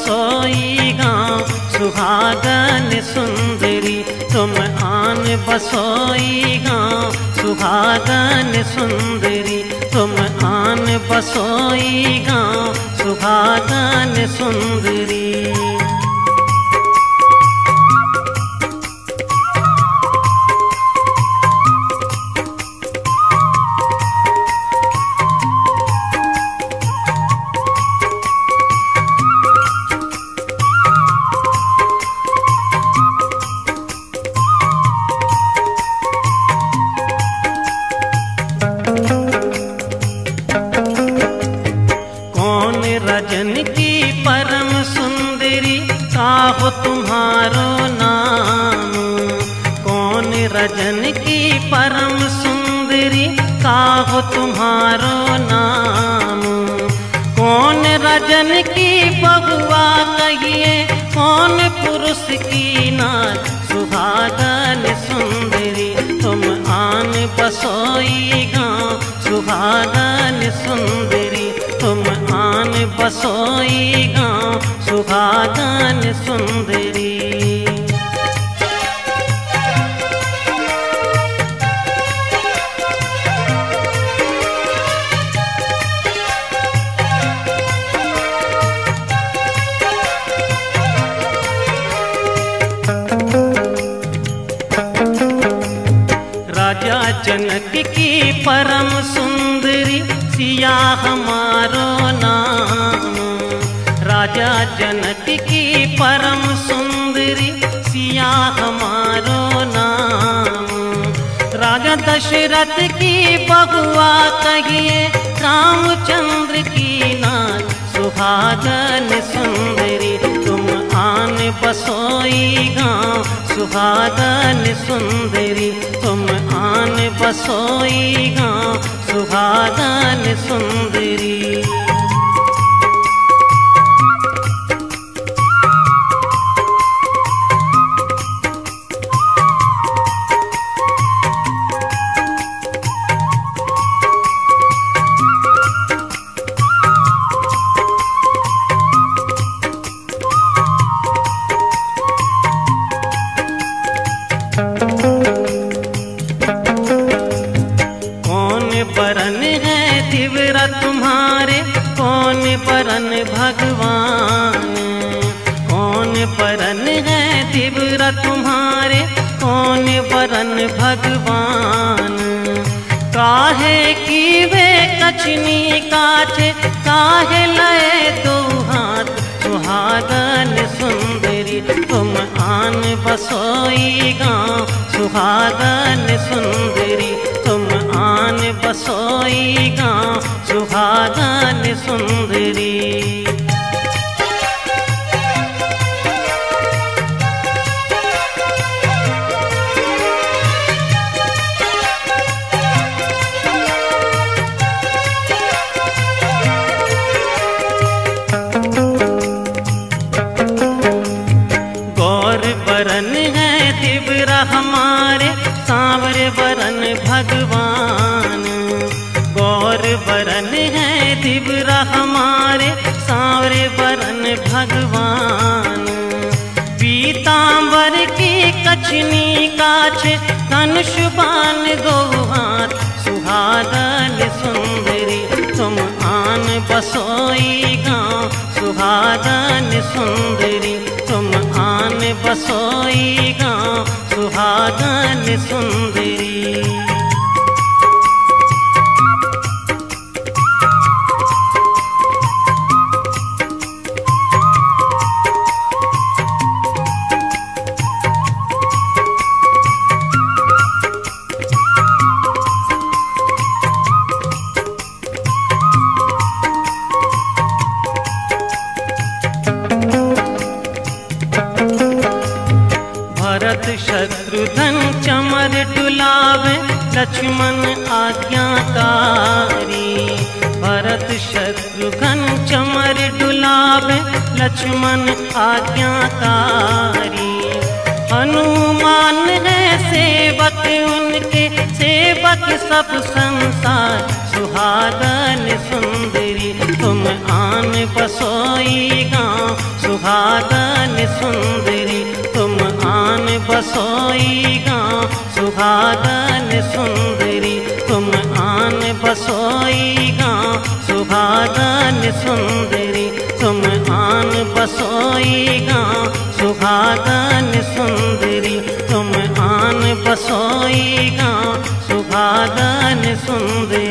बसोई गाँव सुहागन सुंदरी, तुम आन बसोई गाँव सुहागन सुंदरी, तुम आन बसोई गाँव सुहागन सुंदरी। रजन की परम सुंदरी काहो तुम्हारो नाम, कौन रजन की परम सुंदरी काहो तुम्हारो नाम, कौन रजन की बहुआ कहिए कौन पुरुष की नार, सुहागन सुंदरी तुम आन बसोई गाँव सुहागन सुंदरी, तुम आन बसोई गाँव सुहागन सुंदरी। राजा जनक की परम सुंदरी सिया हमारो नाम, राजा जनक की परम सुंदरी सिया हमारो नाम, राजा दशरथ की बहुआ कहिए रामचंद्र की नार, सुहागन सुंदरी तुम आन बसोई गाँव सुहागन सुंदरी, तुम आन बसोई गाँव सुहागन सुंदरी। बरन है दिव्रा तुम्हारे कौन बरन भगवान, कौन बरन है दिव्रा तुम्हारे कौन बरन भगवान, काहे की वे कचनी काछे काहे लए दो हाथ, सुहागन सुंदरी तुम आन बसोई गाँव सुहागन सुंदरी, तुम आन बसोई गाँव सुहागन सुंदरी। गौर बरन है दिव्रा हमारे सांवरे बरन भगवान, गौर बरन है दिव्रा हमारे सांवरे बरन भगवान, पीतांबर की कछनी काछे धनुष बाण दो हाथ, सुहागन सुंदरी तुम आन बसोई गाँव सुहागन सुंदरी, तुम आन बसोई गाँव सुहागन सुंदरी। भरत शत्रुघ्न चमर डुलावे लक्ष्मण आज्ञाकारी, भरत शत्रुघ्न चमर डुलावे लक्ष्मण आज्ञाकारी, हनुमान है सेवक उनके सेवक सब संसार, सुहागन सुंदरी तुम आन बसोई गाँव सुहागन सुंदरी, तुम आन बसोई गाँव सुहागन सुंदरी, तुम आन बसोई गाँव सुहागन सुंदरी, तुम आन बसोई गाँव सुहागन सुंदरी, तुम आन बसोई गाँव सुहागन सुंदरी।